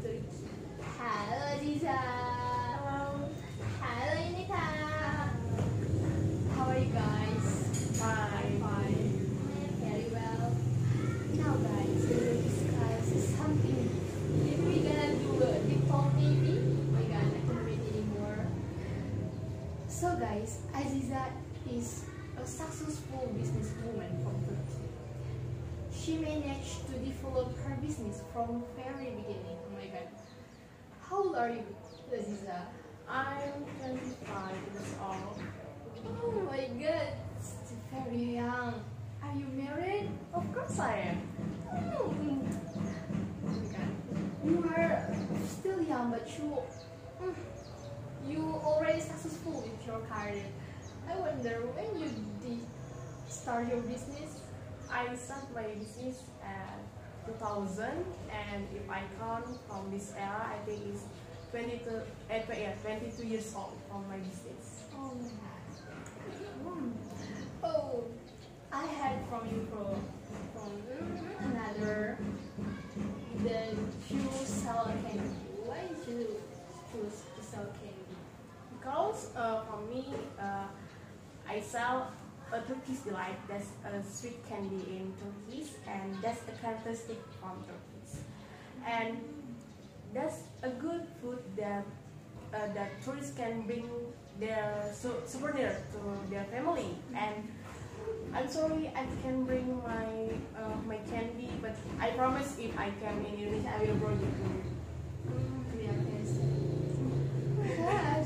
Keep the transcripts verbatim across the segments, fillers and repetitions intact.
Turkey. Halo Aziza. Hello. Halo Inika. How are you guys? Fine. Fine. Very well. Now guys, we will discuss something. If we gonna do a deep talk maybe, my god, I can't wait anymore. So guys, Aziza is a successful businesswoman from Turkey. She managed to develop her business from very beginning. Oh my god. How old are you, Aziza? I'm twenty-five years old. Oh my god, still very young. Are you married? Of course I am. Oh my god. You are still young, but you mm, you already successful with your career. I wonder when you did start your business. I started my business at two thousand, and if I count from this era, I think it's twenty-two, eh, yeah, twenty-two years old from my business. Oh my god. Mm. Oh, I heard from you from from another that you sell candy. Why did you choose to sell candy? Because uh, for me, uh, I sell a Turkish delight. That's a sweet candy in Turkish, and that's a characteristic from Turkish. And that's a good food that uh, that tourists can bring their sou- souvenir to their family. And I'm sorry I can bring my uh, my candy, but I promise if I come in Indonesia, I will bring it to you. Mm, yeah, yes. Oh my god.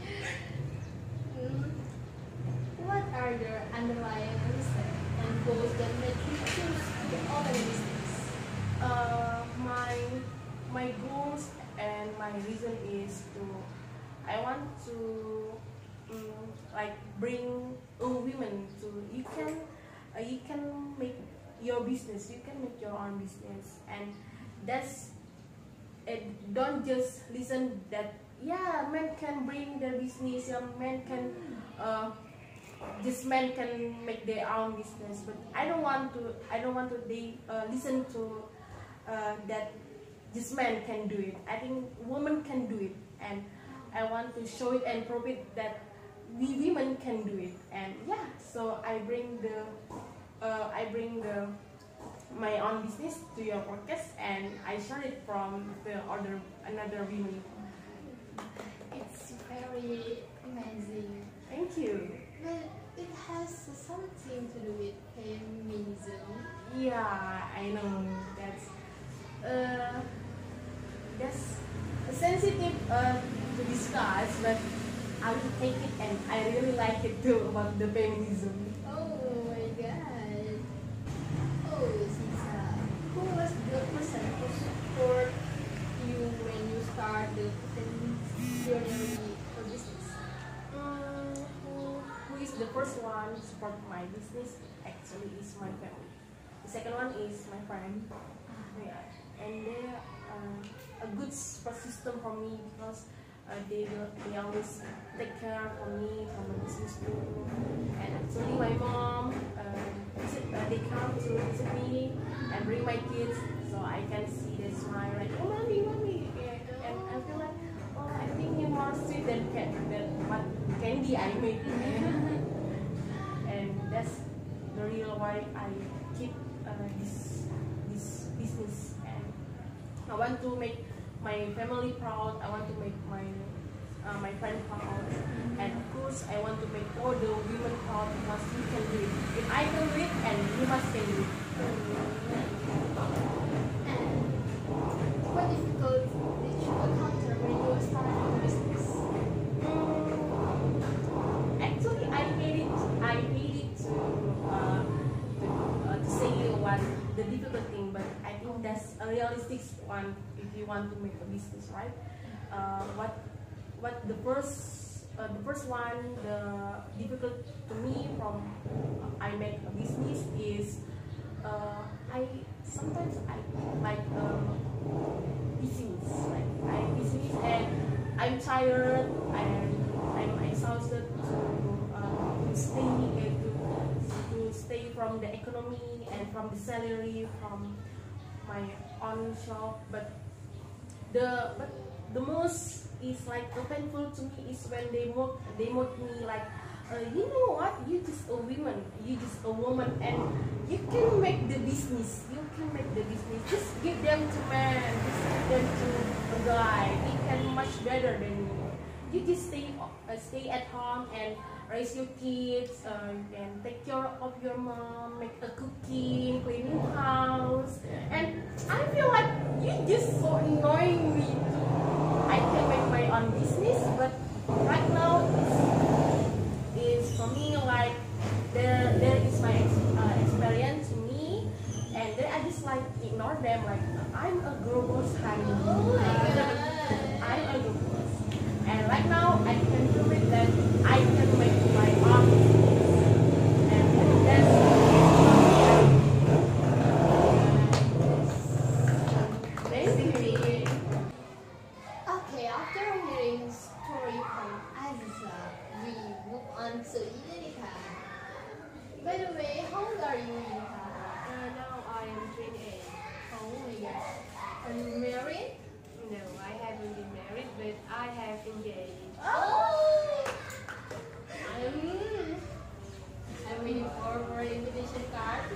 Mm. What are your underlying reasons and goals that make you choose to open a business? Uh, my my goals and my reason is to I want to um, like bring young women to you can uh, you can make your business, you can make your own business, and that's it. Don't just listen that yeah, men can bring their business, yeah, men can uh, this man can make their own business, but I don't want to I don't want to they uh, listen to uh, that this man can do it. I think women can do it, and I want to show it and prove it that we women can do it. And yeah, so I bring the uh, I bring the my own business to your podcast, and I share it from the other another women. It's very amazing. Thank you. But it has something to do with feminism. Yeah, I know that's uh, that's sensitive uh, to discuss, but I will take it, and I really like it too about the feminism. Oh my god. Oh, Sisa. Who was the person who support you when you start the visionary for business? Mm, who, who is the first one to support my business? Actually, is my family. The second one is my friend. Yeah, and they uh, a good support system for me because uh, they will- they always take care for me from my business too. And actually, my mom uh, visit, uh, they come to visit me and bring my kids, so I can see they smile like oh mommy mommy, yeah, and I feel like oh I think you're more sweet than can than what candy I make. And that's the real why I keep uh, this this business, and I want to make my family proud. I want to make my uh, my friend proud, and of course I want to make all the women proud because you can do it. If I can do it, and you must can do it. And what difficulties did you encounter when you started your business? Mm, actually, I hate it. I hate it to uh, to, uh, to say what the difficult thing, but I think that's a realistic one if you want to make a business, right? Uh, what what the first uh, the first one the difficult to me from uh, I make a business is uh, I sometimes I like um, business like I business and I'm tired and I'm exhausted to uh, to stay uh, to, to stay from the economy and from the salary from my own shop, but the but the most is like painful to me is when they mock they mock me like, uh, you know what, you just a woman, you just a woman, and you can make the business, you can make the business. Just give them to man, just give them to a guy. He can much better than you. You just stay uh, stay at home and raise your kids, uh, and take care of your mom, make a cooking, cleaning house, and I feel like you just so annoying me. I can make my own business, but right now it's, it's for me like there there is my ex, uh, experience to me, and then I just like ignore them like I'm a girl boss, honey. Oh my Uh, god. I'm a girl boss, and right now I can prove it that I can make my own business, and that's basically. Okay, after hearing story from Aziza, we move on to Idanika. By the way, how old are you, Idanika? Uh, now I am twenty-eight. Oh my god. Are you married? No, I haven't been married, but I have engaged. Oh! I'm, I'm waiting for for invitation card.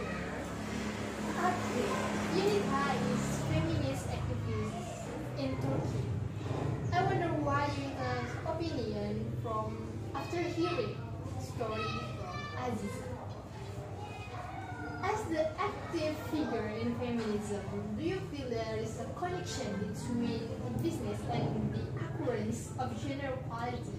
Okay. Unica is feminist activist in Turkey. I wonder why Unica's opinion from after hearing story from Aziza. As the active figure in feminism, do you feel there is a connection between business and the occurrence of gender equality?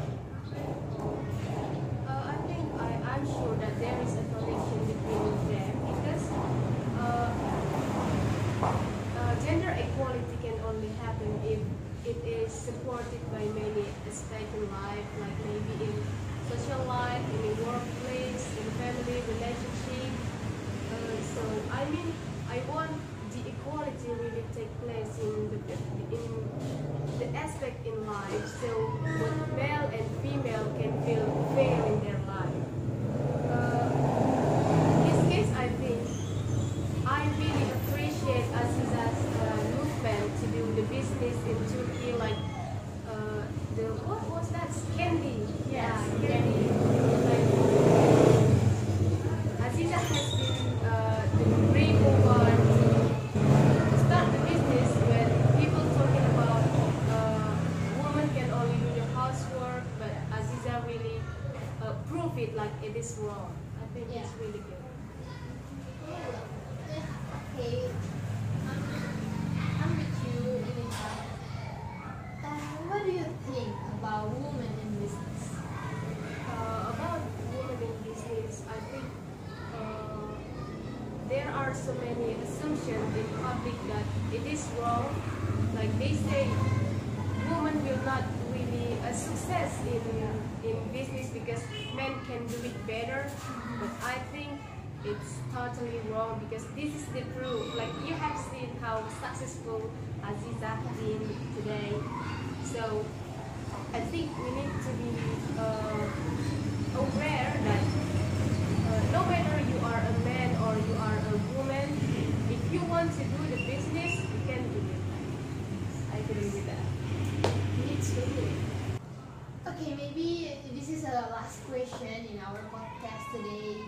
Uh, I think I, I'm sure that there is a connection between them because uh, uh, gender equality can only happen if it is supported by many aspects in life, like maybe in social life, in the workplace, in family relationship. Uh, so I mean, I want the equality really take place in the in the aspect in life, so both male and female can feel fair in their life. Uh, in this case, I think I really appreciate Aziza's uh, movement to do the business in Turkey, like uh, the what was that? Candy. Yes, candy. Like, Aziza has been uh, the brave woman to start the business when people talking about uh, women can only do the housework, but Aziza really uh, prove it like it is wrong. I think Yeah. it's really good. Okay, I'm, I'm with you, Inika. Uh, what do you think about women in business? Uh, about women in business, I think uh, there are so many assumptions in public that it is wrong. Like they say, women will not really a success in in business because men can do it better. But I think it's totally wrong because this is the proof. Like you have seen how successful Aziza been today. So I think we need to be uh, aware that uh, no matter you are a man or you are a woman, if you want to do the business, you can do it. I agree with that. Me too. Okay, maybe this is a last question in our podcast today.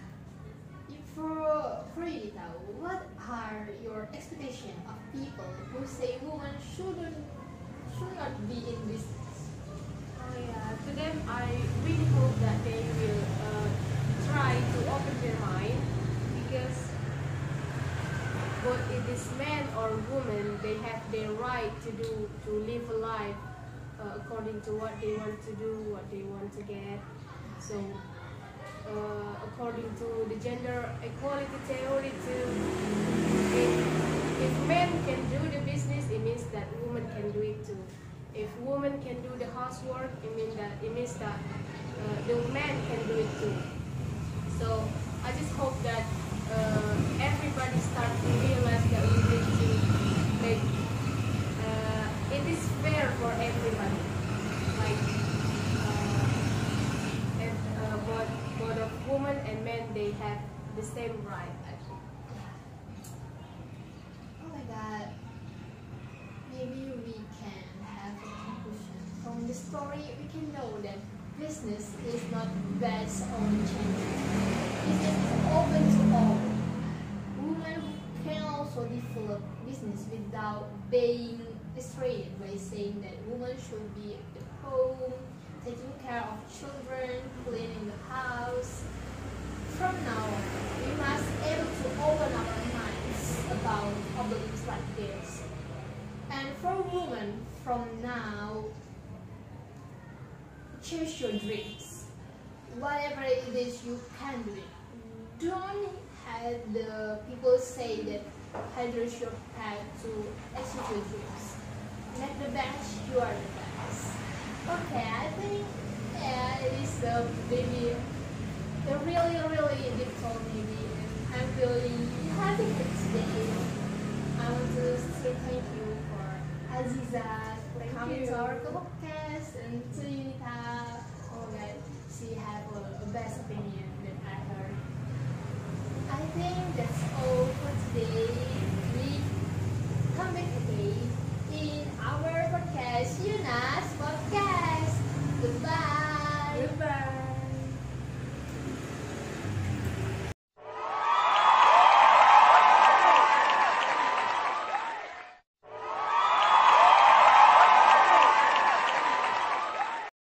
For for you, Inika, what are your expectations of people who say women shouldn't should not be in business? Oh yeah, to them I really hope that they will uh, try to open their mind because both it is man or woman, they have their right to do to live a life uh, according to what they want to do, what they want to get. So uh, according to the gender equality theory too, if, if men can do the business, it means that women can do it too. If women can do the housework, it means that it means that uh, the man can do it too. So I just hope that uh, everybody start to realize that we need to make uh, it is fair for everybody. Like uh, and, uh, both both of women and men, they have the same right. Actually. Oh my god. business is not based on gender. Business is open to all. Women can also develop business without being restricted by saying that women should be at home, taking care of children, cleaning the house. From now on, we must able to open our minds about topics like this. And for women, from now, chase your dreams. Whatever it is, you can do it. Don't have the people say that hinders your path to achieve your dreams. Make the best, you are the best. Okay, I think yeah, it is a maybe a really, really deep talk maybe. And I'm feeling happy for today. I want to say thank you for Aziza for Thank coming you. to our club.